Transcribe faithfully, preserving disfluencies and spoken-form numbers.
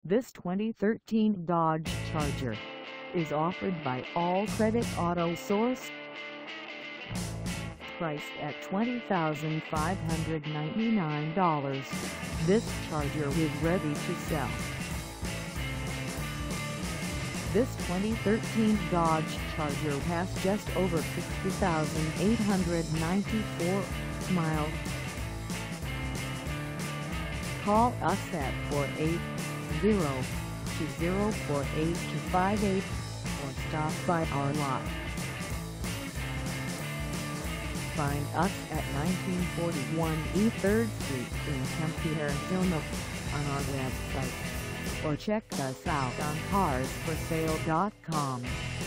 This twenty thirteen Dodge Charger is offered by All Credit Auto Source. Priced at twenty thousand five hundred ninety-nine dollars, this Charger is ready to sell. This twenty thirteen Dodge Charger has just over sixty thousand eight hundred ninety-four miles. Call us at four eight zero, two zero four, eight two five eight or stop by our lot. Find us at nineteen forty-one East third Street in Tempe, Arizona on our website, or check us out on cars for sale dot com.